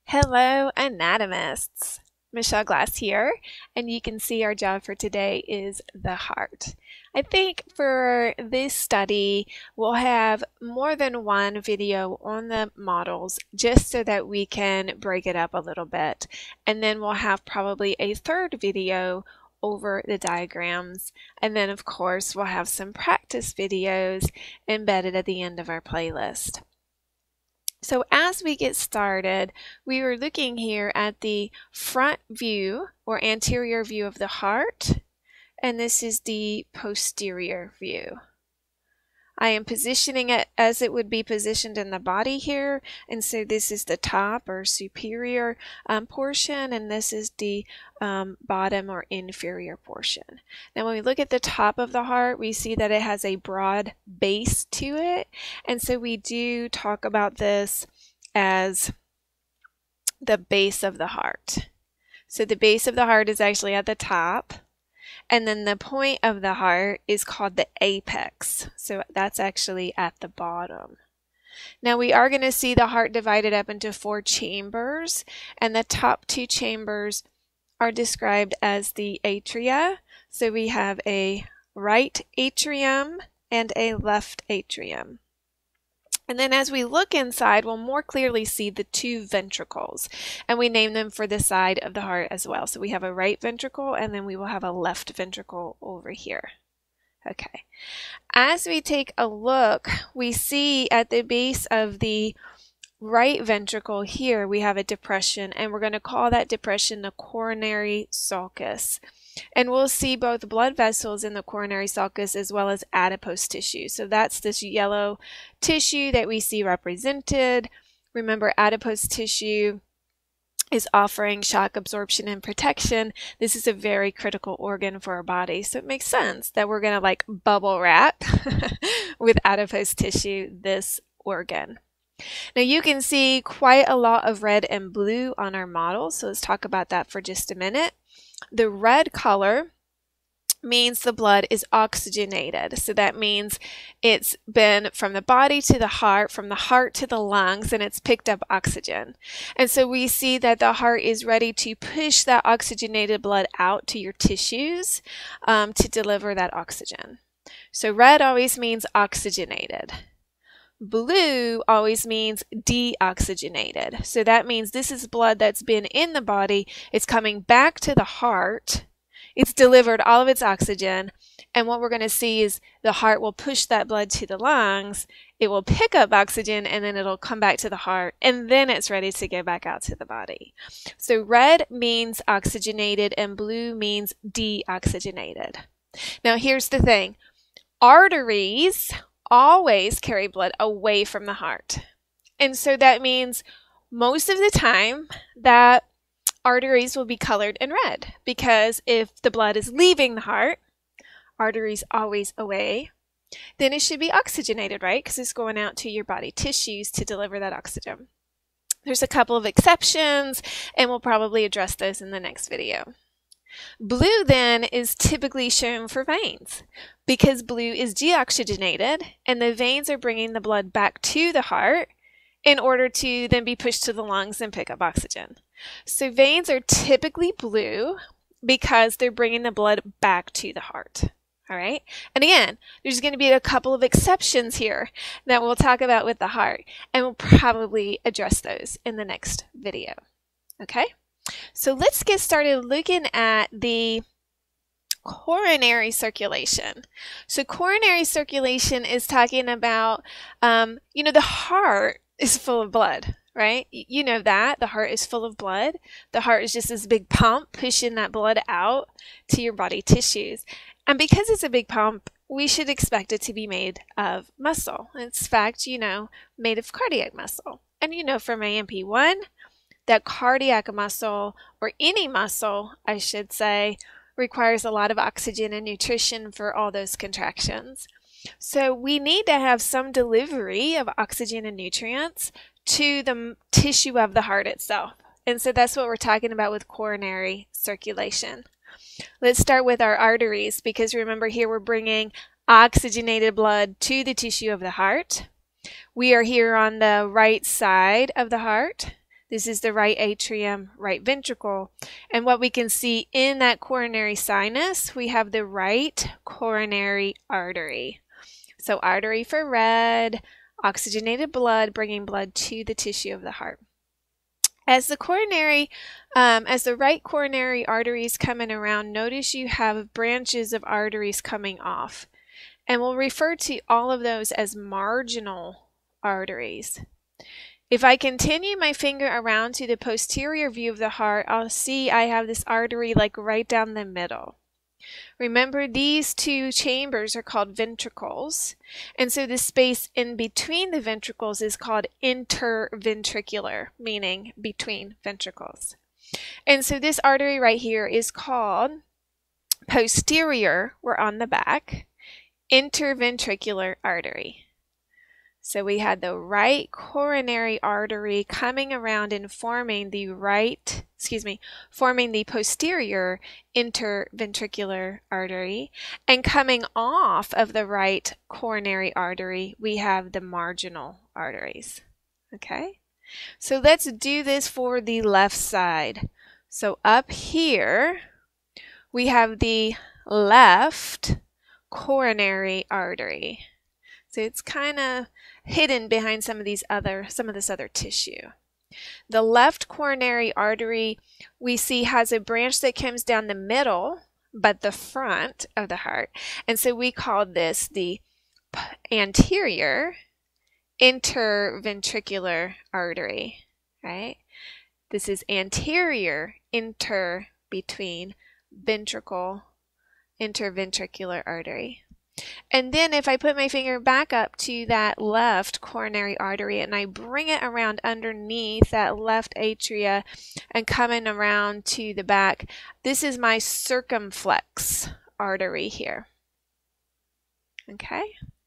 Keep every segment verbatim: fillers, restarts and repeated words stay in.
Hello, anatomists. Michele Glass here, and you can see our job for today is the heart. I think for this study, we'll have more than one video on the models just so that we can break it up a little bit. And then we'll have probably a third video over the diagrams. And then, of course, we'll have some practice videos embedded at the end of our playlist. So as we get started, we were looking here at the front view or anterior view of the heart, and this is the posterior view. I am positioning it as it would be positioned in the body here, and so this is the top or superior um, portion, and this is the um, bottom or inferior portion. Now when we look at the top of the heart, we see that it has a broad base to it, and so we do talk about this as the base of the heart. So the base of the heart is actually at the top, and then the point of the heart is called the apex. So that's actually at the bottom. Now we are going to see the heart divided up into four chambers, and the top two chambers are described as the atria. So we have a right atrium and a left atrium. And then as we look inside, we'll more clearly see the two ventricles, and we name them for the side of the heart as well. So we have a right ventricle, and then we will have a left ventricle over here. Okay. As we take a look, we see at the base of the right ventricle here, we have a depression, and we're going to call that depression the coronary sulcus. And we'll see both blood vessels in the coronary sulcus as well as adipose tissue. So that's this yellow tissue that we see represented. Remember, adipose tissue is offering shock absorption and protection. This is a very critical organ for our body. So it makes sense that we're going to like bubble wrap with adipose tissue this organ. Now you can see quite a lot of red and blue on our model. So let's talk about that for just a minute. The red color means the blood is oxygenated. So that means it's been from the body to the heart, from the heart to the lungs, and it's picked up oxygen. And so we see that the heart is ready to push that oxygenated blood out to your tissues um, to deliver that oxygen. So red always means oxygenated. Blue always means deoxygenated. So that means this is blood that's been in the body. It's coming back to the heart. It's delivered all of its oxygen. And what we're going to see is the heart will push that blood to the lungs. It will pick up oxygen, and then it'll come back to the heart. And then it's ready to go back out to the body. So red means oxygenated, and blue means deoxygenated. Now here's the thing. Arteries always carry blood away from the heart. And so that means most of the time that arteries will be colored in red, because if the blood is leaving the heart, arteries always away, then it should be oxygenated, right? Because it's going out to your body tissues to deliver that oxygen. There's a couple of exceptions, and we'll probably address those in the next video. Blue then is typically shown for veins because blue is deoxygenated, and the veins are bringing the blood back to the heart in order to then be pushed to the lungs and pick up oxygen. So veins are typically blue because they're bringing the blood back to the heart. All right. And again, there's going to be a couple of exceptions here that we'll talk about with the heart, and we'll probably address those in the next video. Okay. So let's get started looking at the coronary circulation. So coronary circulation is talking about, um, you know, the heart is full of blood, right? You know that. The heart is full of blood. The heart is just this big pump pushing that blood out to your body tissues. And because it's a big pump, we should expect it to be made of muscle. It's in fact, you know, made of cardiac muscle. And you know from A M P one, that cardiac muscle, or any muscle, I should say, requires a lot of oxygen and nutrition for all those contractions. So we need to have some delivery of oxygen and nutrients to the tissue of the heart itself. And so that's what we're talking about with coronary circulation. Let's start with our arteries, because remember here we're bringing oxygenated blood to the tissue of the heart. We are here on the right side of the heart. This is the right atrium, right ventricle. And what we can see in that coronary sinus, we have the right coronary artery. So artery for red, oxygenated blood, bringing blood to the tissue of the heart. As the coronary, um, as the right coronary arteries coming around, notice you have branches of arteries coming off. And we'll refer to all of those as marginal arteries. If I continue my finger around to the posterior view of the heart, I'll see I have this artery like right down the middle. Remember, these two chambers are called ventricles, and so the space in between the ventricles is called interventricular, meaning between ventricles. And so this artery right here is called posterior, we're on the back, interventricular artery. So we had the right coronary artery coming around and forming the right, excuse me, forming the posterior interventricular artery. And coming off of the right coronary artery, we have the marginal arteries. Okay? So let's do this for the left side. So up here, we have the left coronary artery. So it's kind of hidden behind some of these other, some of this other tissue. The left coronary artery we see has a branch that comes down the middle, but the front of the heart. And so we call this the anterior interventricular artery, right? This is anterior inter between ventricle interventricular artery. And then if I put my finger back up to that left coronary artery and I bring it around underneath that left atria and coming around to the back, this is my circumflex artery here. Okay?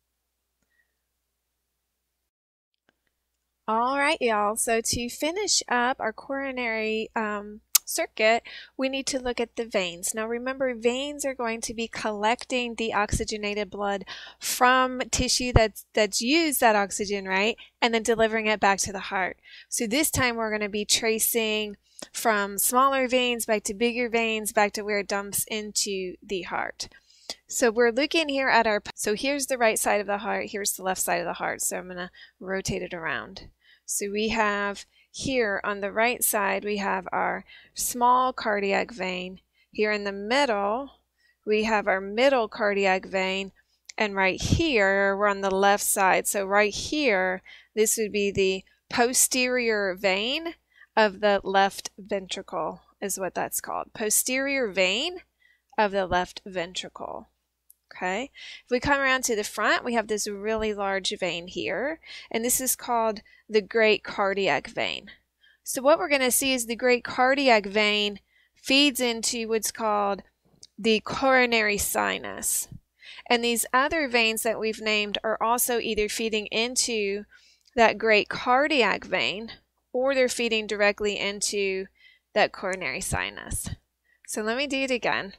All right, y'all. So to finish up our coronary um, circuit, we need to look at the veins. Now remember, veins are going to be collecting the oxygenated blood from tissue that's, that's used that oxygen, right? And then delivering it back to the heart. So this time we're going to be tracing from smaller veins back to bigger veins, back to where it dumps into the heart. So we're looking here at our, so here's the right side of the heart, here's the left side of the heart. So I'm going to rotate it around. So we have here on the right side, we have our small cardiac vein. Here in the middle, we have our middle cardiac vein. And right here, we're on the left side. So right here, this would be the posterior vein of the left ventricle, is what that's called. Posterior vein of the left ventricle. Okay, if we come around to the front, we have this really large vein here, and this is called the great cardiac vein. So what we're going to see is the great cardiac vein feeds into what's called the coronary sinus. And these other veins that we've named are also either feeding into that great cardiac vein, or they're feeding directly into that coronary sinus. So let me do it again.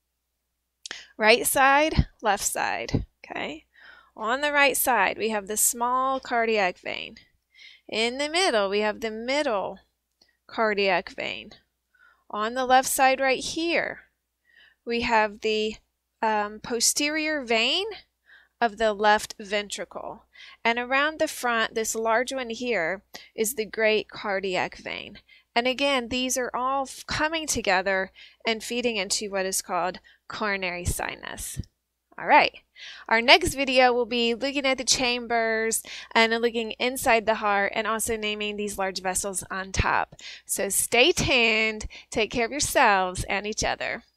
Right side, left side, okay? On the right side, we have the small cardiac vein. In the middle, we have the middle cardiac vein. On the left side right here, we have the um, posterior vein of the left ventricle. And around the front, this large one here is the great cardiac vein. And again, these are all coming together and feeding into what is called coronary sinus. All right, our next video will be looking at the chambers and looking inside the heart and also naming these large vessels on top. So stay tuned, take care of yourselves and each other.